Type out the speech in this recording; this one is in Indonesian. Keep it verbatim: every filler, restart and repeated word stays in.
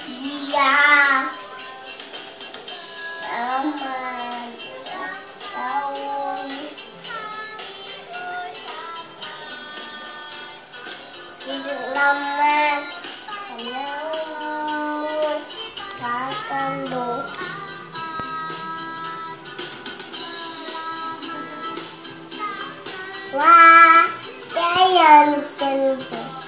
Iya. Selamat tahun. Hidup lama. Selamat datang bu. Wah, saya yang sentuh.